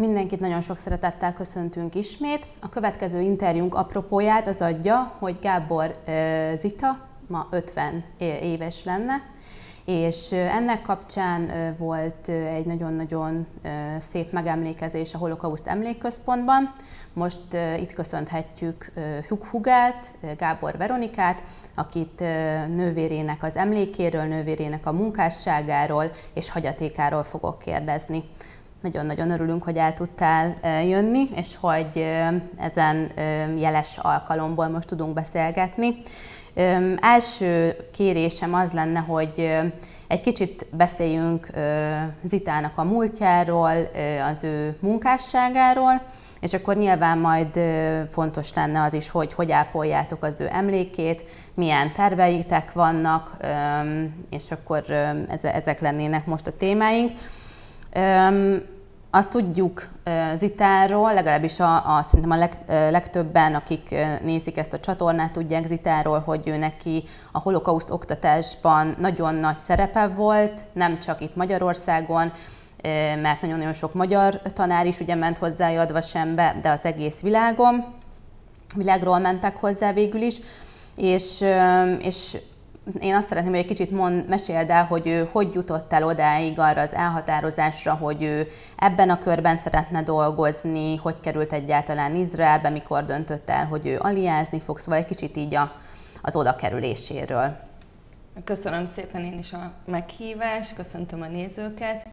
Mindenkit nagyon sok szeretettel köszöntünk ismét. A következő interjúnk apropóját az adja, hogy Gábor Zita ma 50 éves lenne, és ennek kapcsán volt egy nagyon-nagyon szép megemlékezés a Holokauszt Emlékközpontban. Most itt köszönhetjük Hugát, Gábor Veronikát, akit nővérének az emlékéről, nővérének a munkásságáról és hagyatékáról fogok kérdezni. Nagyon-nagyon örülünk, hogy el tudtál jönni, és hogy ezen jeles alkalomból most tudunk beszélgetni. Első kérésem az lenne, hogy egy kicsit beszéljünk Zitának a múltjáról, az ő munkásságáról, és akkor nyilván majd fontos lenne az is, hogy ápoljátok az ő emlékét, milyen terveitek vannak, és akkor ezek lennének most a témáink. Azt tudjuk Zitáról, legalábbis szerintem a legtöbben, akik nézik ezt a csatornát, tudják Zitáról, hogy ő neki a holokauszt oktatásban nagyon nagy szerepe volt, nem csak itt Magyarországon, mert nagyon-nagyon sok magyar tanár is ugye ment hozzá Jadvasembe, de az egész világról mentek hozzá végül is, és én azt szeretném, hogy egy kicsit meséld el, hogy ő hogy jutott el odáig arra az elhatározásra, hogy ő ebben a körben szeretne dolgozni, hogy került egyáltalán Izraelbe, mikor döntött el, hogy ő aliázni fog, szóval egy kicsit így az oda kerüléséről. Köszönöm szépen én is a meghívást, köszöntöm a nézőket.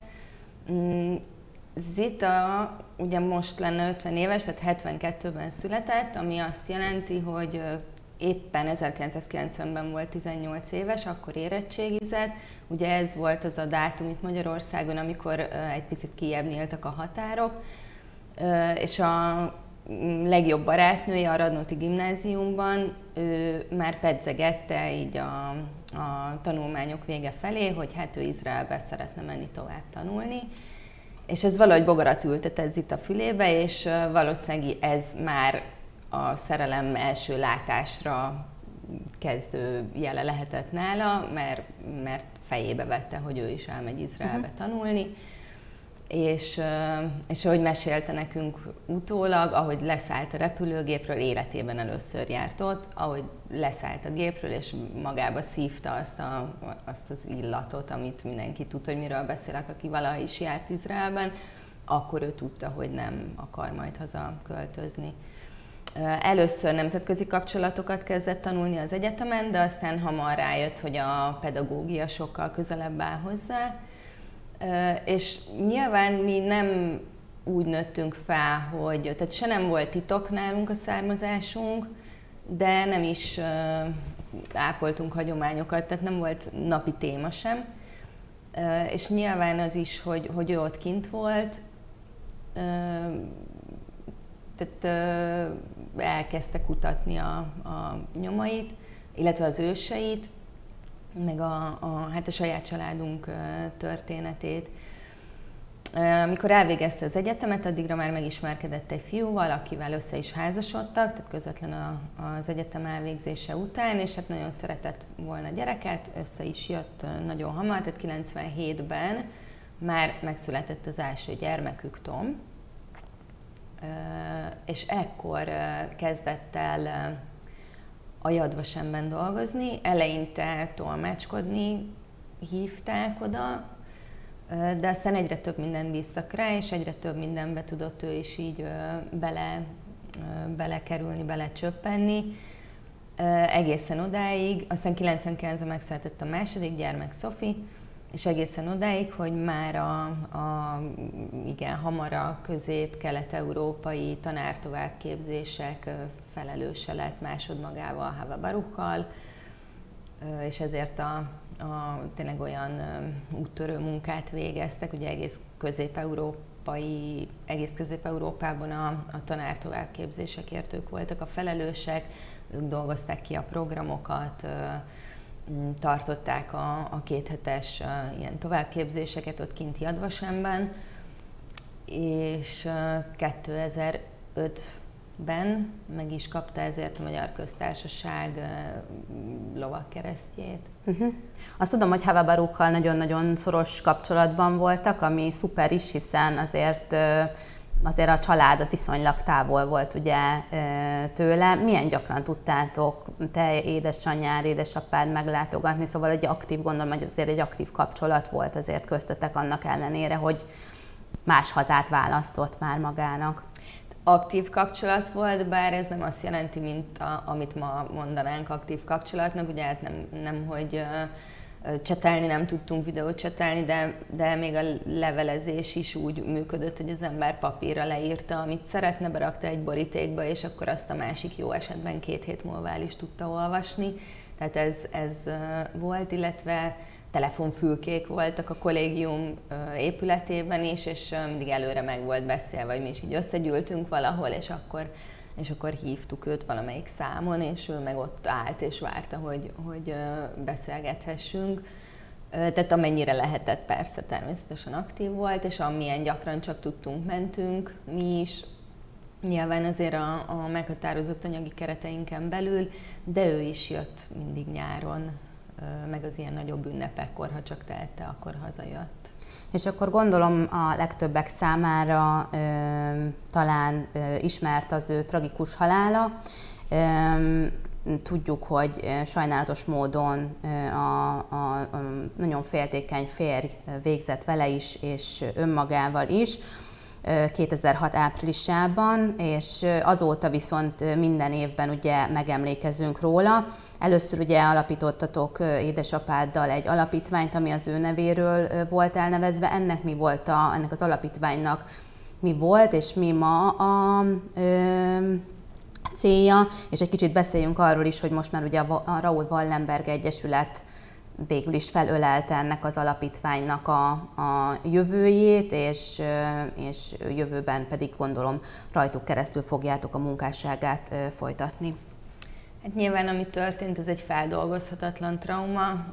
Zita ugye most lenne 50 éves, tehát 72-ben született, ami azt jelenti, hogy éppen 1990-ben volt 18 éves, akkor érettségizett. Ugye ez volt az a dátum itt Magyarországon, amikor egy picit kijjebb nyíltak a határok, és a legjobb barátnője a Radnóti Gimnáziumban ő már pedzegette így a tanulmányok vége felé, hogy hát ő Izraelbe szeretne menni tovább tanulni. És ez valahogy bogarat ültetett Zita fülébe, és valószínűleg ez már a szerelem első látásra kezdő jele lehetett nála, mert fejébe vette, hogy ő is elmegy Izraelbe tanulni. És ahogy mesélte nekünk utólag, ahogy leszállt a repülőgépről, életében először járt ott, ahogy leszállt a gépről, és magába szívta azt az illatot, amit mindenki tud, hogy miről beszélek, aki valaha is járt Izraelben, akkor ő tudta, hogy nem akar majd haza költözni. Először nemzetközi kapcsolatokat kezdett tanulni az egyetemen, de aztán hamar rájött, hogy a pedagógia sokkal közelebb áll hozzá. És nyilván mi nem úgy nőttünk fel, tehát se nem volt titok nálunk a származásunk, de nem is ápoltunk hagyományokat, tehát nem volt napi téma sem. És nyilván az is, hogy ő ott kint volt, tehát elkezdte kutatni a nyomait, illetve az őseit, meg hát a saját családunk történetét. Amikor elvégezte az egyetemet, addigra már megismerkedett egy fiúval, akivel össze is házasodtak, tehát közvetlen az egyetem elvégzése után, és hát nagyon szeretett volna gyereket, össze is jött nagyon hamar, tehát 97-ben már megszületett az első gyermekük, Tom, és ekkor kezdett el a Jadvasemben dolgozni, eleinte tolmácskodni hívták oda, de aztán egyre több mindent bíztak rá, és egyre több mindenbe tudott ő is így belekerülni, belecsöppenni. Egészen odáig, aztán 99-ben megszületett a második gyermek, Sophie, és egészen odáig, hogy már igen, hamar a közép-kelet-európai tanártovábbképzések felelőse lett másodmagával, Hava Baruchal, és ezért tényleg olyan úttörő munkát végeztek, ugye egész Közép-Európában a tanártovábbképzésekért ők voltak a felelősek, ők dolgozták ki a programokat, tartották a kéthetes ilyen továbbképzéseket ott kint Jadvasemben, és 2005-ben meg is kapta ezért a Magyar Köztársaság lovagkeresztjét. Azt tudom, hogy Hava Baruchal nagyon-nagyon szoros kapcsolatban voltak, ami szuper is, hiszen azért azért a család viszonylag távol volt ugye tőle. Milyen gyakran tudtátok te, édesanyád, édesapád meglátogatni? Szóval egy aktív, gondolom, hogy azért egy aktív kapcsolat volt azért köztetek annak ellenére, hogy más hazát választott már magának. Aktív kapcsolat volt, bár ez nem azt jelenti, mint amit ma mondanánk aktív kapcsolatnak. Ugye hát nem hogy csetelni nem tudtunk, videót csetelni, de még a levelezés is úgy működött, hogy az ember papírra leírta, amit szeretne, berakta egy borítékba, és akkor azt a másik jó esetben 2 hét múlva el is tudta olvasni. Tehát ez volt, illetve telefonfülkék voltak a kollégium épületében is, és mindig előre meg volt beszélve, hogy mi is így összegyűltünk valahol, és akkor hívtuk őt valamelyik számon, és ő meg ott állt és várta, hogy beszélgethessünk. Tehát amennyire lehetett, persze természetesen aktív volt, és amilyen gyakran csak tudtunk, mentünk mi is. Nyilván azért a meghatározott anyagi kereteinken belül, de ő is jött mindig nyáron, meg az ilyen nagyobb ünnepekkor, ha csak tehette, akkor hazajött. És akkor gondolom a legtöbbek számára talán ismert az ő tragikus halála. Tudjuk, hogy sajnálatos módon a nagyon féltékeny férj végzett vele is, és önmagával is 2006 áprilisában, és azóta viszont minden évben ugye megemlékezünk róla. Először ugye alapítottatok édesapáddal egy alapítványt, ami az ő nevéről volt elnevezve. Ennek mi volt ennek az alapítványnak mi volt, és mi ma a célja, és egy kicsit beszéljünk arról is, hogy most már ugye a Raoul Wallenberg Egyesület végül is felölelte ennek az alapítványnak a jövőjét, és jövőben pedig gondolom rajtuk keresztül fogjátok a munkásságát folytatni. Hát nyilván, ami történt, ez egy feldolgozhatatlan trauma.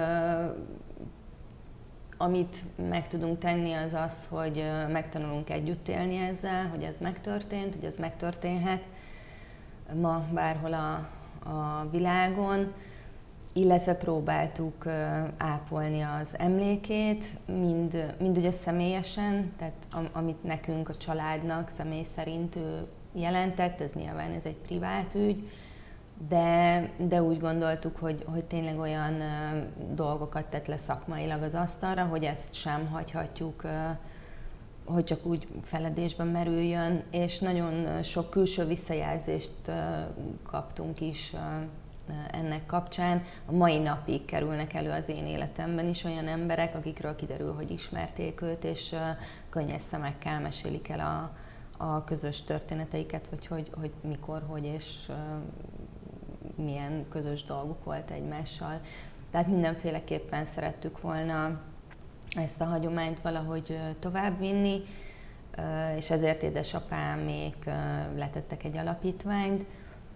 Amit meg tudunk tenni, az az, hogy megtanulunk együtt élni ezzel, hogy ez megtörtént, hogy ez megtörténhet ma bárhol a világon, illetve próbáltuk ápolni az emlékét, mind ugye személyesen, tehát amit nekünk, a családnak személy szerint ő jelentett, ez nyilván ez egy privát ügy, de úgy gondoltuk, hogy tényleg olyan dolgokat tett le szakmailag az asztalra, hogy ezt sem hagyhatjuk, hogy csak úgy feledésben merüljön, és nagyon sok külső visszajelzést kaptunk is ennek kapcsán. A mai napig kerülnek elő az én életemben is olyan emberek, akikről kiderül, hogy ismerték őt, és könnyes szemekkel mesélik el a közös történeteiket, hogy mikor, hogy és milyen közös dolguk volt egymással. Tehát mindenféleképpen szerettük volna ezt a hagyományt valahogy továbbvinni, és ezért édesapámék letettek egy alapítványt.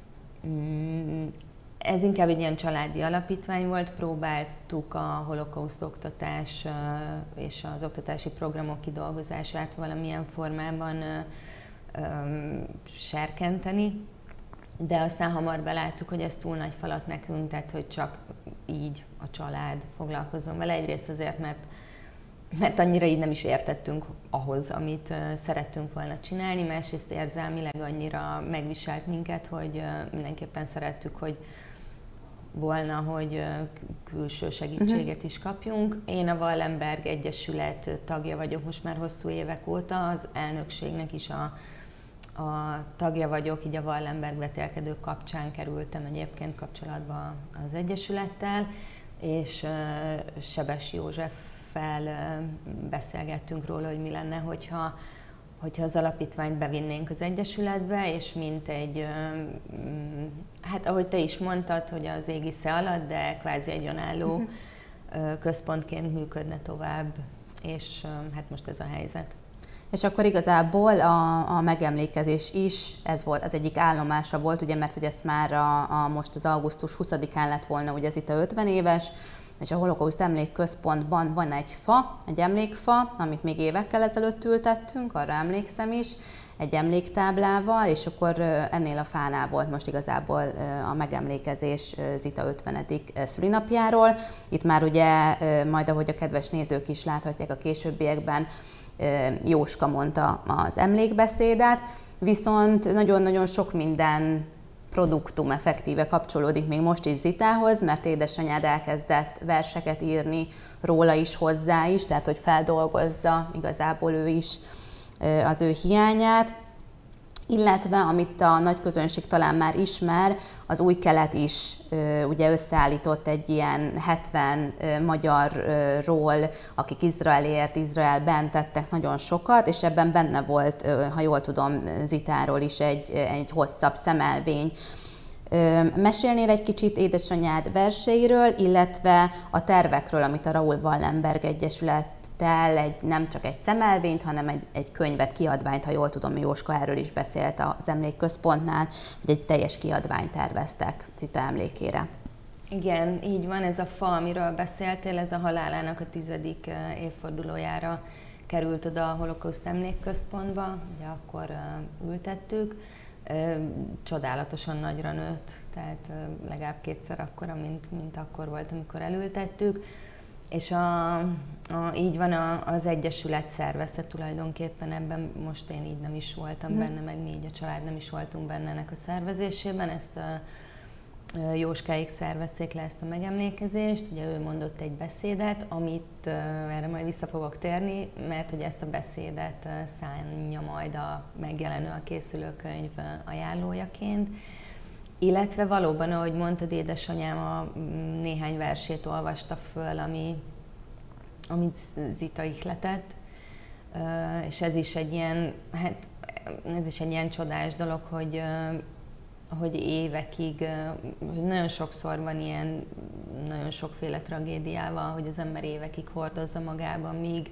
Ez inkább egy ilyen családi alapítvány volt, próbáltuk a holokauszt oktatás és az oktatási programok kidolgozását valamilyen formában serkenteni, de aztán hamar beláttuk, hogy ez túl nagy falat nekünk, tehát hogy csak így a család foglalkozzon vele. Egyrészt azért, mert annyira így nem is értettünk ahhoz, amit szerettünk volna csinálni, másrészt érzelmileg annyira megviselt minket, hogy mindenképpen szerettük, hogy volna, hogy külső segítséget is kapjunk. Én a Wallenberg Egyesület tagja vagyok most már hosszú évek óta, az elnökségnek is a tagja vagyok, így a Wallenberg vetélkedők kapcsán kerültem egyébként kapcsolatba az Egyesülettel, és Sebes Józseffel beszélgettünk róla, hogy mi lenne, hogyha az alapítványt bevinnénk az Egyesületbe, és mint egy, hát ahogy te is mondtad, hogy az égisze alatt, de kvázi egy önálló központként működne tovább, és hát most ez a helyzet. És akkor igazából a megemlékezés is, ez volt az egyik állomása volt, ugye, mert hogy ezt már most az augusztus 20-án lett volna, ugye ez itt a 50 éves, és a Holokauszt Emlékközpontban van egy fa, egy emlékfa, amit még évekkel ezelőtt ültettünk, arra emlékszem is, egy emléktáblával, és akkor ennél a fánál volt most igazából a megemlékezés Zita 50. szülinapjáról. Itt már ugye majd, ahogy a kedves nézők is láthatják a későbbiekben, Jóska mondta az emlékbeszédet, viszont nagyon-nagyon sok minden produktum effektíve kapcsolódik még most is Zitához, mert édesanyád elkezdett verseket írni róla is, hozzá is, tehát hogy feldolgozza igazából ő is az ő hiányát. Illetve, amit a nagy közönség talán már ismer, az Új Kelet is ugye összeállított egy ilyen 70 magyarról, akik Izraelért, Izraelben tettek nagyon sokat, és ebben benne volt, ha jól tudom, Zitáról is egy hosszabb szemelvény. Mesélnél egy kicsit édesanyád verseiről, illetve a tervekről, amit a Raoul Wallenberg Egyesülettel nem csak egy szemelvényt, hanem egy könyvet, kiadványt, ha jól tudom, Jóska erről is beszélt az Emlékközpontnál, hogy egy teljes kiadványt terveztek Zita emlékére. Igen, így van, ez a fa, amiről beszéltél, ez a halálának a 10. évfordulójára került oda a Holokauszt Emlékközpontba, ugye akkor ültettük. Codálatosan nagyra nőtt, tehát legalább 2-szer akkora, mint akkor volt, amikor elültettük. És így van, az Egyesület szervezte tulajdonképpen ebben, most én így nem is voltam benne, meg mi így a család nem is voltunk benne ennek a szervezésében, ezt Jóskáik szervezték le ezt a megemlékezést, ugye ő mondott egy beszédet, amit erre majd vissza fogok térni, mert hogy ezt a beszédet szánja majd a megjelenő, a készülő könyv ajánlójaként. Illetve valóban, ahogy mondtad, édesanyám a néhány versét olvasta föl, amit Zita ihletett, és ez is egy ilyen csodás dolog, hogy évekig, hogy nagyon sokszor van ilyen, nagyon sokféle tragédiával, hogy az ember évekig hordozza magában,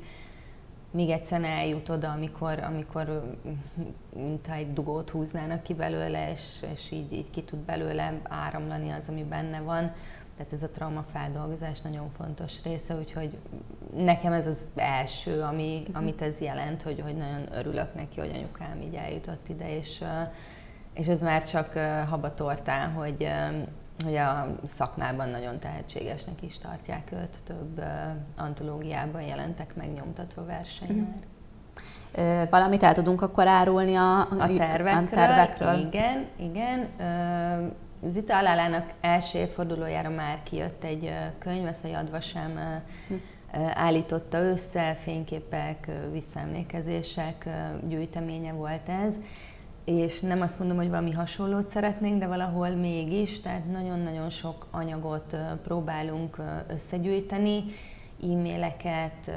míg egyszerűen eljut oda, amikor mint egy dugót húznának ki belőle, és így ki tud belőle áramlani az, ami benne van. Tehát ez a traumafeldolgozás nagyon fontos része, úgyhogy nekem ez az első, amit ez jelent, hogy nagyon örülök neki, hogy anyukám így eljutott ide, és ez már csak habatortán, hogy a szakmában nagyon tehetségesnek is tartják őt, több antológiában jelentek meg nyomtató verseny már. Valamit el tudunk akkor árulni a tervekről? Igen. Zita halálának első évfordulójára már kijött egy könyv, ezt a Yad Vashem állította össze, fényképek, visszaemlékezések gyűjteménye volt ez. És nem azt mondom, hogy valami hasonlót szeretnénk, de valahol mégis, tehát nagyon-nagyon sok anyagot próbálunk összegyűjteni, e-maileket,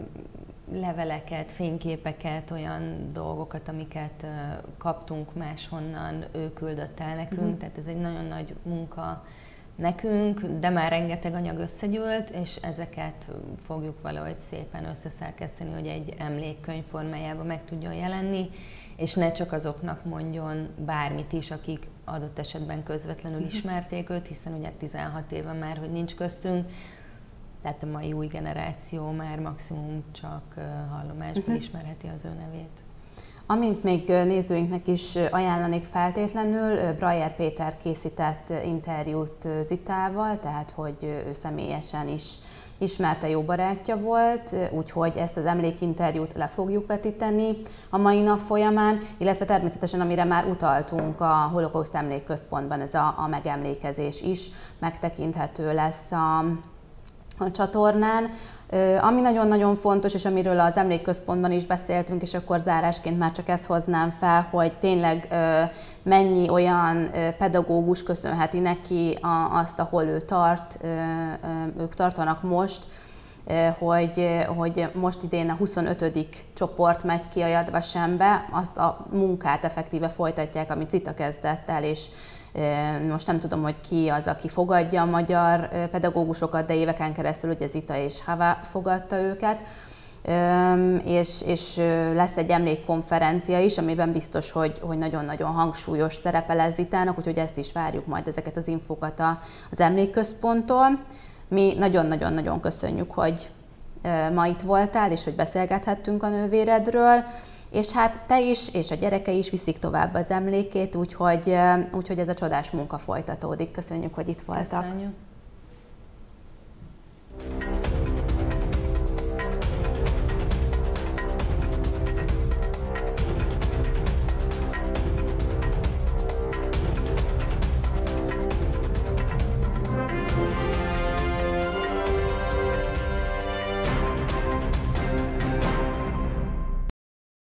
leveleket, fényképeket, olyan dolgokat, amiket kaptunk máshonnan, ő küldött el nekünk, tehát ez egy nagyon nagy munka nekünk, de már rengeteg anyag összegyűlt, és ezeket fogjuk valahogy szépen összeszerkeszteni, hogy egy emlékkönyv formájában meg tudjon jelenni, és ne csak azoknak mondjon bármit is, akik adott esetben közvetlenül ismerték őt, hiszen ugye 16 éve már, hogy nincs köztünk, tehát a mai új generáció már maximum csak hallomásból ismerheti az ő nevét. Amint még nézőinknek is ajánlanék feltétlenül, Brajer Péter készített interjút Zitával, tehát hogy ő személyesen is ismerte, jó barátja volt, úgyhogy ezt az emlékinterjút le fogjuk vetíteni a mai nap folyamán, illetve természetesen, amire már utaltunk, a Holokauszt Emlékközpontban ez a megemlékezés is megtekinthető lesz a csatornán. Ami nagyon-nagyon fontos, és amiről az Emlékközpontban is beszéltünk, és akkor zárásként már csak ezt hoznám fel, hogy tényleg mennyi olyan pedagógus köszönheti neki azt, ahol ő tart, ők tartanak most, hogy most idén a 25. csoport megy ki a Yad Vashembe, azt a munkát effektíve folytatják, amit Zita kezdett el, és most nem tudom, hogy ki az, aki fogadja a magyar pedagógusokat, de éveken keresztül ugye Zita és Hava fogadta őket, és lesz egy emlékkonferencia is, amiben biztos, hogy nagyon-nagyon hangsúlyos szerepe lesz Zitának, úgyhogy ezt is várjuk majd, ezeket az infókat az Emlékközponttól. Mi nagyon-nagyon-nagyon köszönjük, hogy ma itt voltál, és hogy beszélgethettünk a nővéredről. És hát te is, és a gyereke is viszik tovább az emlékét, úgyhogy ez a csodás munka folytatódik. Köszönjük, hogy itt voltak. Köszönjük.